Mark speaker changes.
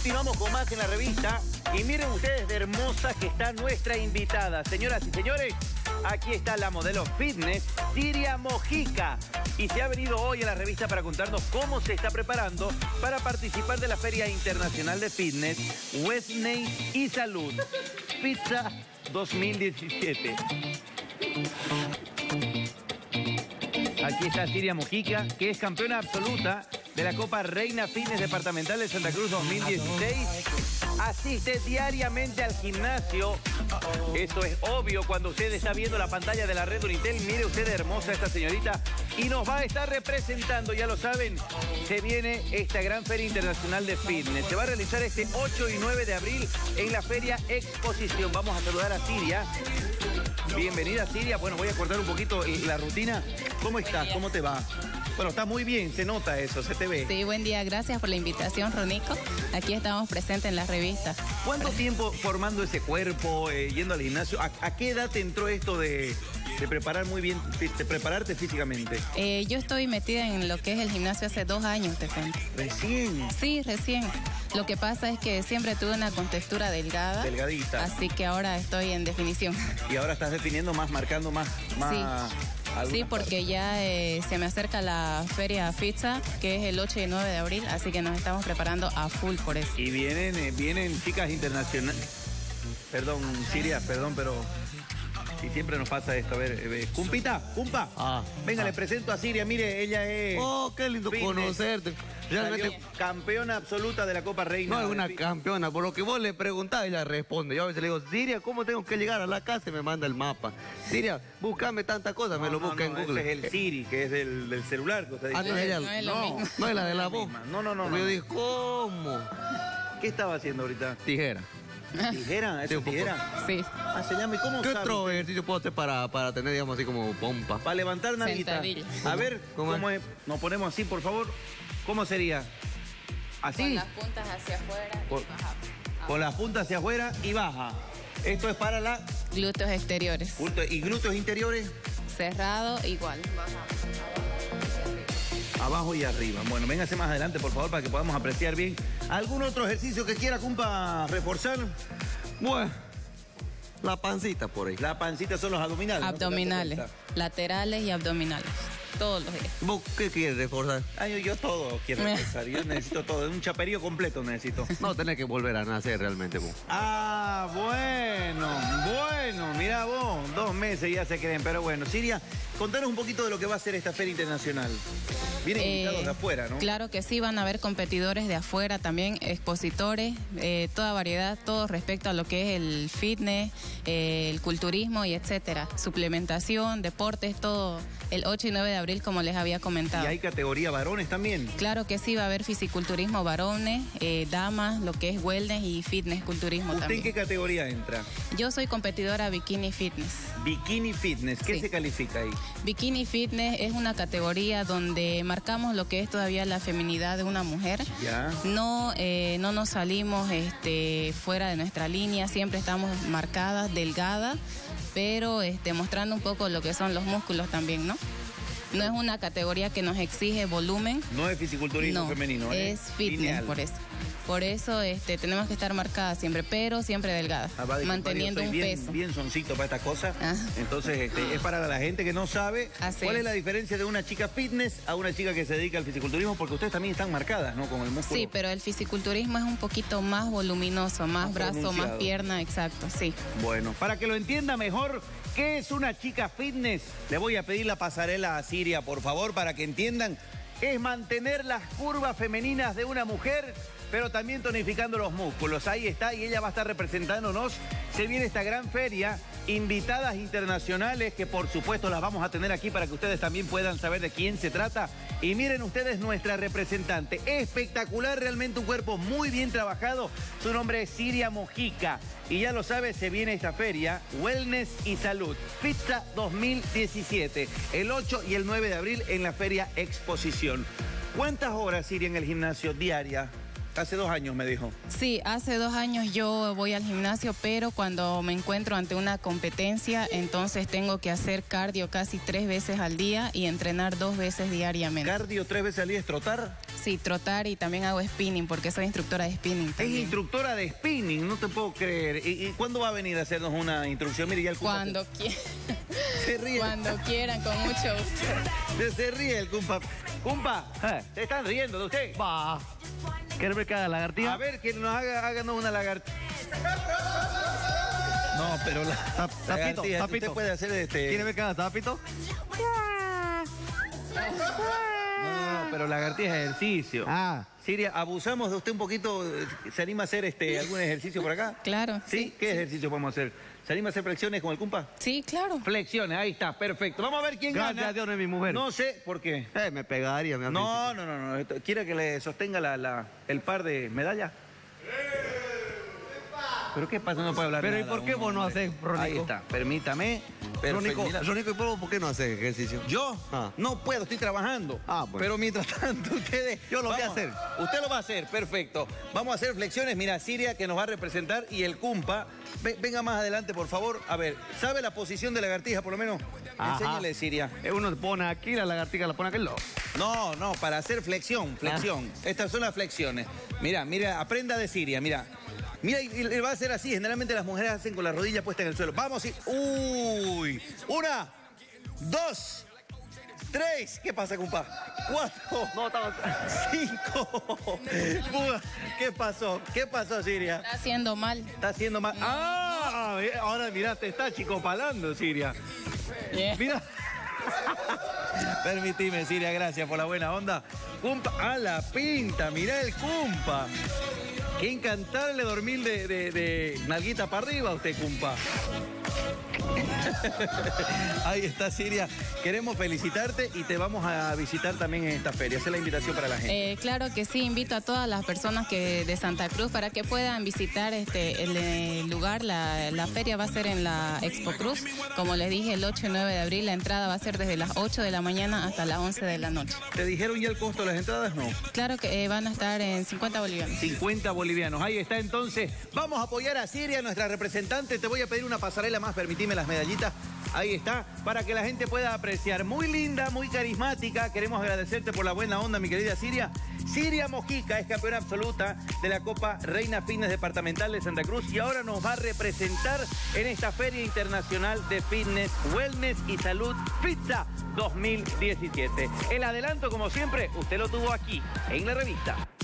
Speaker 1: Continuamos con más en la revista y miren ustedes de hermosa que está nuestra invitada. Señoras y señores, aquí está la modelo fitness, Siria Mojica. Y se ha venido hoy a la revista para contarnos cómo se está preparando para participar de la Feria Internacional de Fitness, Wellness y Salud, Pizza 2017. Aquí está Siria Mojica, que es campeona absoluta de la Copa Reina Fitness Departamental de Santa Cruz 2016. Asiste diariamente al gimnasio. Eso es obvio cuando usted está viendo la pantalla de la red Unitel. Mire usted hermosa esta señorita. Y nos va a estar representando, ya lo saben, se viene esta gran Feria Internacional de Fitness. Se va a realizar este 8 y 9 de abril en la Feria Exposición. Vamos a saludar a Siria. Bienvenida, Siria. Bueno, voy a cortar un poquito la rutina. ¿Cómo estás? ¿Cómo te va? Bueno, está muy bien, se nota eso, se te ve.
Speaker 2: Sí, buen día, gracias por la invitación, Ronico. Aquí estamos presentes en la revista.
Speaker 1: ¿Cuánto tiempo formando ese cuerpo, yendo al gimnasio? ¿A qué edad te entró esto de preparar muy bien, de prepararte físicamente?
Speaker 2: Yo estoy metida en lo que es el gimnasio hace 2 años, te cuento.
Speaker 1: ¿Recién?
Speaker 2: Sí, recién. Lo que pasa es que siempre tuve una contextura delgada.
Speaker 1: Delgadita.
Speaker 2: Así que ahora estoy en definición.
Speaker 1: Y ahora estás definiendo más, marcando más.
Speaker 2: Sí, porque ya se me acerca la Feria Pizza, que es el 8 y 9 de abril, así que nos estamos preparando a full por eso.
Speaker 1: Y vienen chicas internacionales. Perdón, Siria, perdón, pero si siempre nos pasa esto. A ver, Cumpita, Cumpa. Venga, le presento a Siria. Mire, ella es...
Speaker 3: Oh, qué lindo
Speaker 1: fitness.
Speaker 3: Conocerte. Realmente...
Speaker 1: Campeona absoluta de la Copa Reina.
Speaker 3: No es una campeona, por lo que vos le preguntás, ella responde. Yo a veces le digo, Siria, ¿cómo tengo que llegar a la casa? Y me manda el mapa. Siria, búscame tantas cosas, me lo busca en Google.
Speaker 1: Ese es el Siri, que es del celular que usted dice.
Speaker 3: No es ella. No es la de la voz.
Speaker 1: No.
Speaker 3: Yo digo, ¿cómo?
Speaker 1: ¿Qué estaba haciendo ahorita?
Speaker 3: Tijera.
Speaker 1: ¿Tijera? ¿Eso es tijera?
Speaker 2: Sí.
Speaker 1: Ah, se llama. ¿Y cómo
Speaker 3: ¿Qué
Speaker 1: sabe?
Speaker 3: otro ejercicio puedo hacer para tener, digamos, así como pompa?
Speaker 1: Para levantar nalguita.
Speaker 2: Sentadilla.
Speaker 1: A ver,
Speaker 3: ¿Cómo
Speaker 1: es? Nos ponemos así, por favor. ¿Cómo sería? ¿Así?
Speaker 2: Con las puntas hacia afuera y baja.
Speaker 1: Con las puntas hacia afuera y baja. Esto es para la...
Speaker 2: Glúteos exteriores.
Speaker 1: ¿Y glúteos interiores?
Speaker 2: Cerrado, igual.
Speaker 1: Abajo y arriba. Bueno, véngase más adelante, por favor, para que podamos apreciar bien. ¿Algún otro ejercicio que quiera, Cumpa, reforzar?
Speaker 3: Bueno, la pancita por ahí.
Speaker 1: La pancita son los abdominales.
Speaker 2: Abdominales, laterales y abdominales. Todos los días.
Speaker 3: ¿Vos qué quieres reforzar?
Speaker 1: Ay, yo todo quiero reforzar. Yo necesito todo. Un chaperío completo necesito.
Speaker 3: No, tenés que volver a nacer realmente vos.
Speaker 1: Ah, bueno, mira vos, 2 meses ya se creen, pero bueno. Siria, contanos un poquito de lo que va a ser esta Feria Internacional. Vienen invitados de afuera, ¿no?
Speaker 2: Claro que sí, van a haber competidores de afuera también, expositores, toda variedad, todo respecto a lo que es el fitness, el culturismo y etcétera. Suplementación, deportes, todo el 8 y 9 de abril, como les había comentado.
Speaker 1: ¿Y hay categoría varones también?
Speaker 2: Claro que sí, va a haber fisiculturismo varones, damas, lo que es wellness y fitness culturismo
Speaker 1: ¿Usted
Speaker 2: también.
Speaker 1: en qué categoría entra?
Speaker 2: Yo soy competidora bikini fitness.
Speaker 1: Bikini Fitness, ¿qué
Speaker 2: Sí.
Speaker 1: se califica ahí?
Speaker 2: Bikini fitness es una categoría donde marcamos lo que es todavía la feminidad de una mujer.
Speaker 1: Ya.
Speaker 2: No nos salimos fuera de nuestra línea, siempre estamos marcadas, delgadas, pero mostrando un poco lo que son los músculos también, ¿no? No es una categoría que nos exige volumen.
Speaker 1: No es fisiculturismo
Speaker 2: No,
Speaker 1: femenino,
Speaker 2: es fitness,
Speaker 1: lineal.
Speaker 2: por eso. Por eso tenemos que estar marcadas siempre, pero siempre delgadas, manteniendo un peso.
Speaker 1: Bien soncito para esta cosa.
Speaker 2: Ah.
Speaker 1: Entonces, es para la gente que no sabe
Speaker 2: Así
Speaker 1: cuál es
Speaker 2: es.
Speaker 1: la diferencia de una chica fitness a una chica que se dedica al fisiculturismo, porque ustedes también están marcadas, ¿no? Con el músculo.
Speaker 2: Sí, pero el fisiculturismo es un poquito más voluminoso, más brazo,
Speaker 1: pronunciado.
Speaker 2: más pierna, exacto, sí.
Speaker 1: Bueno, para que lo entienda mejor, ¿qué es una chica fitness? Le voy a pedir la pasarela a Siria, por favor, para que entiendan. Es mantener las curvas femeninas de una mujer, pero también tonificando los músculos. Ahí está, y ella va a estar representándonos. Se viene esta gran feria, invitadas internacionales, que por supuesto las vamos a tener aquí para que ustedes también puedan saber de quién se trata. Y miren ustedes nuestra representante, espectacular, realmente un cuerpo muy bien trabajado. Su nombre es Siria Mojica. Y ya lo sabe, se viene esta feria, Wellness y Salud, Pizza 2017, el 8 y el 9 de abril en la Feria Exposición. ¿Cuántas horas, Siria, en el gimnasio diaria? Hace 2 años me dijo.
Speaker 2: Sí, hace 2 años yo voy al gimnasio, pero cuando me encuentro ante una competencia, entonces tengo que hacer cardio casi 3 veces al día y entrenar 2 veces diariamente.
Speaker 1: ¿Cardio 3 veces al día es trotar?
Speaker 2: sí, trotar y también hago spinning porque soy instructora de spinning
Speaker 1: Es
Speaker 2: también.
Speaker 1: instructora de spinning, no te puedo creer. ¿Y cuándo va a venir a hacernos una instrucción? Mire, ya el cumpa
Speaker 2: Cuando quieran.
Speaker 1: se ríe.
Speaker 2: Cuando quieran, con mucho gusto.
Speaker 1: Se ríe el cumpa. Cumpa, se están riendo de usted.
Speaker 3: Va. ¿Quieres ver que haga lagartija?
Speaker 1: A ver, que nos háganos una lagartija. No, pero
Speaker 3: Tapito,
Speaker 1: lagartija,
Speaker 3: tapito.
Speaker 1: usted puede hacer
Speaker 3: ¿Quieres ver que haga tapito?
Speaker 1: No, pero lagartija es ejercicio.
Speaker 3: Ah.
Speaker 1: Siria, abusamos de usted un poquito. ¿Se anima a hacer algún ejercicio por acá?
Speaker 2: Claro.
Speaker 1: ¿Sí? ¿Qué ejercicio podemos hacer? ¿Se anima a hacer flexiones con el cumpa?
Speaker 2: Sí, claro.
Speaker 1: Flexiones, ahí está, perfecto. Vamos a ver quién gana.
Speaker 3: Gracias a Dios no es mi mujer.
Speaker 1: No sé por qué.
Speaker 3: Me pegaría, me
Speaker 1: No. ¿Quiere que le sostenga el par de medallas? ¿Pero qué pasa? No puede hablar
Speaker 3: Pero
Speaker 1: nada,
Speaker 3: ¿y por qué
Speaker 1: uno,
Speaker 3: vos no
Speaker 1: hombre.
Speaker 3: haces, Rónico?
Speaker 1: Ahí está, permítame. Perfecto, mira.
Speaker 3: Rónico, ¿y por qué no haces ejercicio?
Speaker 1: ¿Yo?
Speaker 3: Ah.
Speaker 1: No puedo, estoy trabajando.
Speaker 3: Ah, bueno.
Speaker 1: Pero mientras tanto, ustedes...
Speaker 3: Yo lo voy a
Speaker 1: Vamos,
Speaker 3: hacer.
Speaker 1: Usted lo va a hacer, perfecto. Vamos a hacer flexiones. Mira, Siria que nos va a representar y el cumpa. Venga más adelante, por favor. A ver, ¿sabe la posición de lagartija, por lo menos?
Speaker 3: Ajá.
Speaker 1: Enséñale, Siria.
Speaker 3: Uno se pone aquí, la lagartija la pone aquel lado.
Speaker 1: No, para hacer flexión. Estas son las flexiones. Mira, aprenda de Siria, mira. Mira, y le va a hacer así. Generalmente las mujeres hacen con la rodilla puesta en el suelo. Vamos, uy. 1, 2, 3. ¿Qué pasa, compa? 4.
Speaker 3: No, estamos...
Speaker 1: 5. ¿Qué pasó? ¿Qué pasó, Siria?
Speaker 2: Está haciendo mal.
Speaker 1: Está haciendo mal. ¡Ah! Ahora mirá, te está chicopalando, Siria.
Speaker 2: Yeah.
Speaker 1: Mira. Permitime, Siria, gracias por la buena onda. Cumpa, a la pinta, mirá el cumpa. Qué encantable dormir de nalguita para arriba usted, cumpa. Ahí está, Siria. Queremos felicitarte y te vamos a visitar también en esta feria. Esa es la invitación para la gente.
Speaker 2: Claro que sí, invito a todas las personas de Santa Cruz para que puedan visitar el lugar. La feria va a ser en la Expo Cruz. Como les dije, el 8 y 9 de abril la entrada va a ser desde las 8 de la mañana hasta las 11 de la noche.
Speaker 1: ¿Te dijeron ya el costo de las entradas? No.
Speaker 2: Claro que van a estar en 50 bolivianos.
Speaker 1: 50 bolivianos. Ahí está, entonces. Vamos a apoyar a Siria, nuestra representante. Te voy a pedir una pasarela más, permitime las medallitas. Ahí está, para que la gente pueda apreciar. Muy linda, muy carismática. Queremos agradecerte por la buena onda, mi querida Siria. Siria Mojica es campeona absoluta de la Copa Reina Fitness Departamental de Santa Cruz y ahora nos va a representar en esta Feria Internacional de Fitness, Wellness y Salud FITSA 2017. El adelanto, como siempre, usted lo tuvo aquí, en la revista.